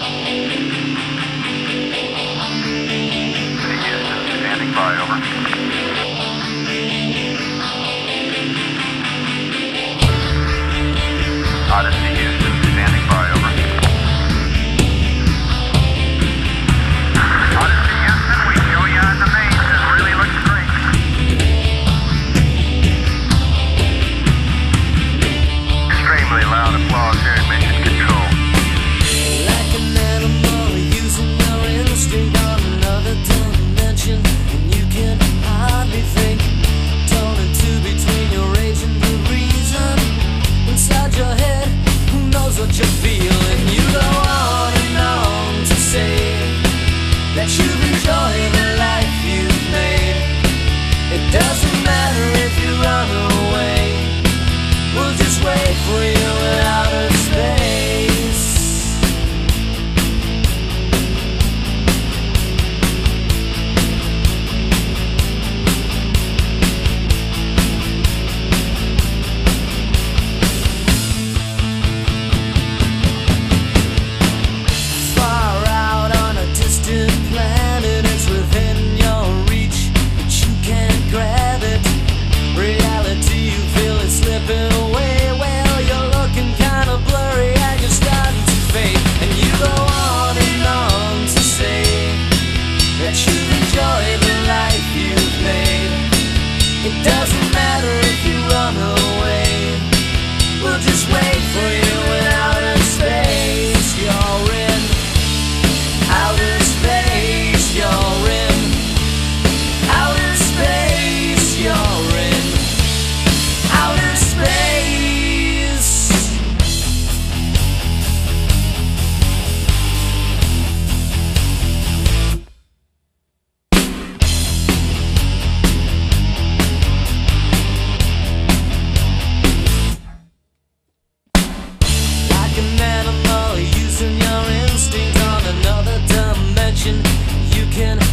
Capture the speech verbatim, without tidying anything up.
Standing by, over. Odyssey, Houston, standing by, over. Odyssey, Houston, we show you on the main. It really looks great. Extremely loud applause here at Mission Control. Like an animal, using your instinct on another dimension, and you can hardly think. Torn in two between your rage and the reason. Inside your head, who knows what you feel? And you go on and on to say that you've enjoyed the life you've made. It doesn't matter if you run away, we'll just wait for you in outer space. Far out on a distant planet, it's within your reach, but you can't grab it. Reality, you feel it slipping away. Well, you're looking kinda blurry and you're starting to fade. And you go on and on to say that you've enjoyed the life you've made. It doesn't matter if you run away, we'll just wait for you in outer space. You're in outer space. You're in outer space. You're in outer space. Like an animal, using your instinct on another dimension, you can